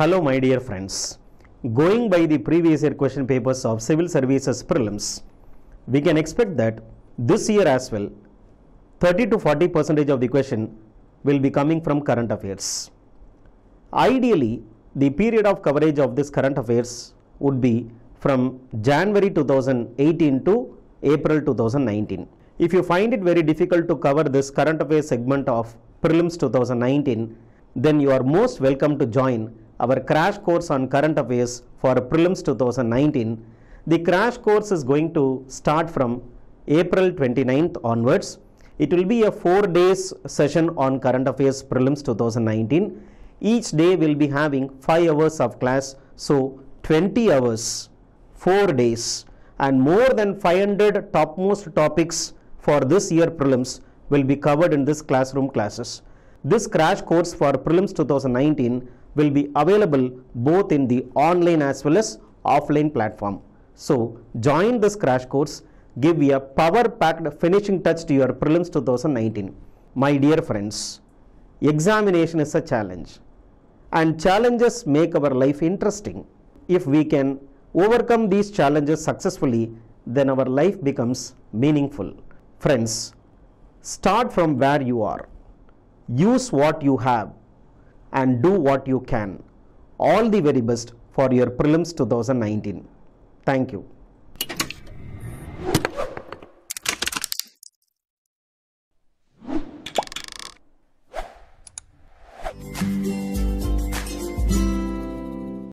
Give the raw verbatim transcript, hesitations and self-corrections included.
Hello my dear friends. Going by the previous year question papers of Civil Services Prelims, we can expect that this year as well, thirty to forty percent of the question will be coming from current affairs. Ideally, the period of coverage of this current affairs would be from January two thousand eighteen to April two thousand nineteen. If you find it very difficult to cover this current affairs segment of Prelims two thousand nineteen, then you are most welcome to join our crash course on current affairs for Prelims two thousand nineteen. The crash course is going to start from April twenty-ninth onwards. It will be a four days session on current affairs Prelims two thousand nineteen. Each day will be having five hours of class, so twenty hours, four days, and more than five hundred topmost topics for this year Prelims will be covered in this classroom classes. This crash course for Prelims two thousand nineteen will be available both in the online as well as offline platform. So join this crash course, give a power packed finishing touch to your Prelims two thousand nineteen. My dear friends, examination is a challenge and challenges make our life interesting. If we can overcome these challenges successfully, then our life becomes meaningful. Friends, start from where you are. Use what you have and do what you can. All the very best for your Prelims two thousand nineteen. Thank you.